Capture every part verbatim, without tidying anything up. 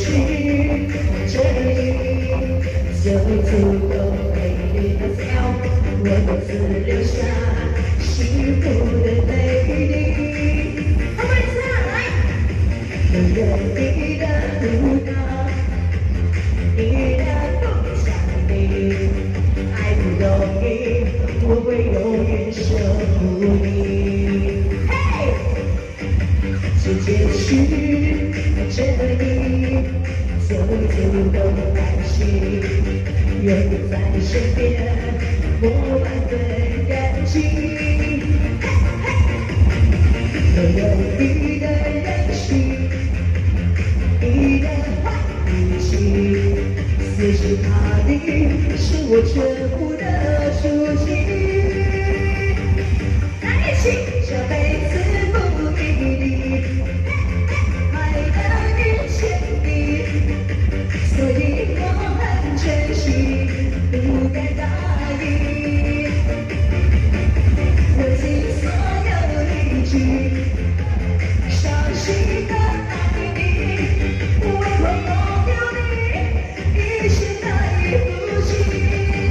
是这里，就足够美丽的笑，我独自留下幸福的美丽。好，我们来，有人你的舞蹈，你的梦想里，爱不容易，我会永远守护你。嘿，世界是这里，就足够安心，有你在身边，我万分感激。没有你的任性，你的坏脾气，死心塌地是我全部的属性。来一起，这辈子不离离，爱的遇见你，所以我很珍惜，不敢大意，握紧所有理智。伤心的爱你，为我拥有你，一生难以复弃。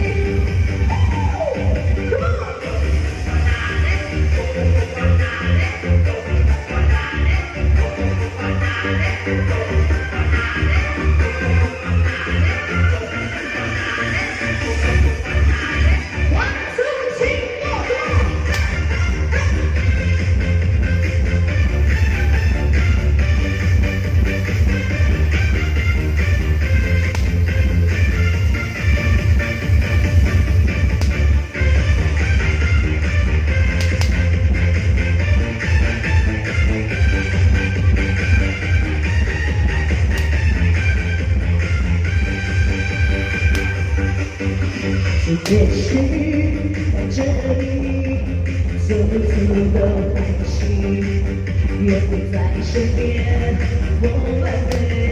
世界是在这里，就足够安心，有你在身边，我们。